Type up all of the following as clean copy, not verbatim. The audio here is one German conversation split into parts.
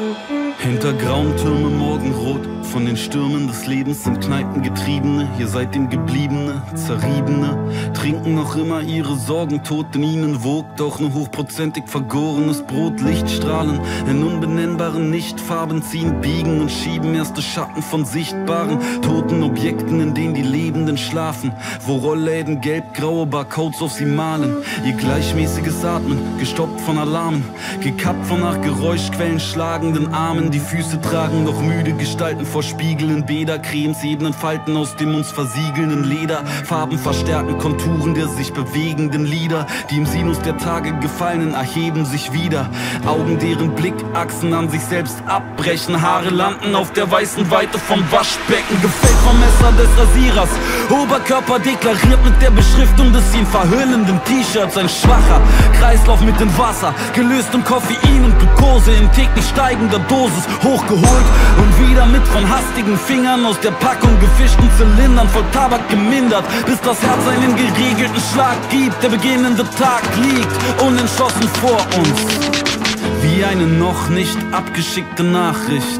Hinter grauen Türmen morgenrot, von den Stürmen des Lebens sind Kneipen getriebene, hier seitdem Gebliebene, Zerriebene, trinken noch immer ihre Sorgen tot, in ihnen wogt auch nur hochprozentig vergorenes Brot. Lichtstrahlen in unbenennbaren Nichtfarben ziehen, biegen und schieben erste Schatten von sichtbaren, toten Objekten, in denen die Lebenden schlafen, wo Rollläden gelb-graue Barcodes auf sie malen. Ihr gleichmäßiges Atmen, gestoppt von Alarmen, gekappt von nach Geräuschquellen schlagenden Armen. Die Füße tragen noch müde Gestalten vor Spiegel in Bäder, Cremes, ebnen Falten aus dem uns versiegelnden Leder. Farben verstärken Konturen der sich bewegenden Lieder. Die im Sinus der Tage Gefallenen erheben sich wieder. Augen, deren Blickachsen an sich selbst abbrechen. Haare landen auf der weißen Weite vom Waschbecken. Gefällt vom Messer des Rasierers. Oberkörper deklariert mit der Beschriftung des ihn verhüllenden T-Shirts. Ein schwacher Kreislauf mit dem Wasser, gelöst um Koffein und Glucose in täglich steigender Dosis. Hochgeholt und wieder mit von hastigen Fingern aus der Packung gefischten Zylindern voll Tabak gemindert, bis das Herz einen geregelten Schlag gibt. Der beginnende Tag liegt unentschlossen vor uns, wie eine noch nicht abgeschickte Nachricht.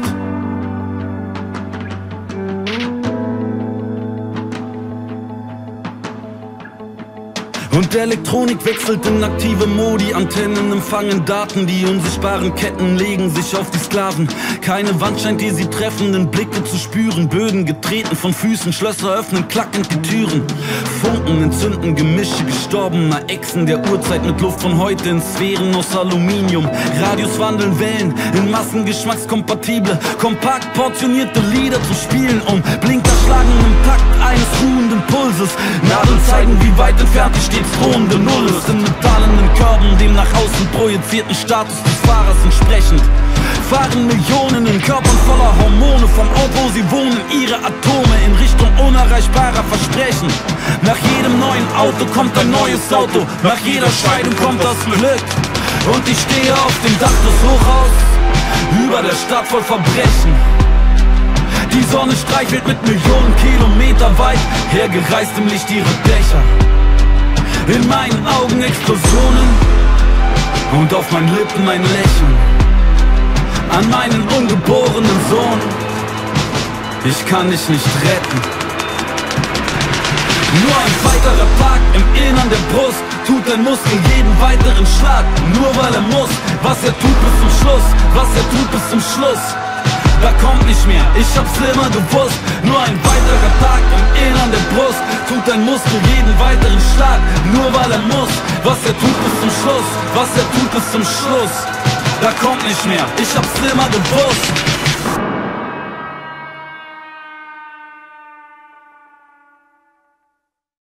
Und Elektronik wechselt in aktive Modi. Antennen empfangen Daten, die unsichtbaren Ketten legen sich auf die Sklaven. Keine Wand scheint die sie treffenden Blicke zu spüren. Böden getreten von Füßen, Schlösser öffnen klackend die Türen. Funken entzünden Gemische gestorbener Echsen der Urzeit mit Luft von heute in Sphären aus Aluminium. Radios wandeln Wellen in massengeschmackskompatible, kompakt portionierte Lieder zu spielen, um Blinker schlagen im Takt eines ruhenden Pulses. Nadeln zeigen, wie weit entfernt die stets drohende Null ist. In metallenen Körben, dem nach außen projizierten Status des Fahrers entsprechend, fahren Millionen in Körpern voller Hormone vom Ort, wo sie wohnen, ihre Atome in Richtung unerreichbarer Versprechen. Nach jedem neuen Auto kommt ein neues Auto, nach jeder Scheidung kommt das Glück. Und ich stehe auf dem Dach des Hochhaus, über der Stadt voll Verbrechen. Die Sonne streichelt mit Millionen Kilometer weit hergereistem Licht ihre Dächer. In meinen Augen Explosionen und auf meinen Lippen ein Lächeln an meinen ungeborenen Sohn. Ich kann dich nicht retten. Nur ein weiterer Tag im Innern der Brust tut ein Muskel jeden weiteren Schlag. Nur weil er muss, was er tut bis zum Schluss, was er tut bis zum Schluss. Da kommt nicht mehr, ich hab's immer gewusst. Nur ein weiterer Tag im Innern der Brust tut ein Muskel jeden weiteren Schlag. Nur weil er muss, was er tut bis zum Schluss, was er tut bis zum Schluss. Da kommt nicht mehr, ich hab's immer gewusst.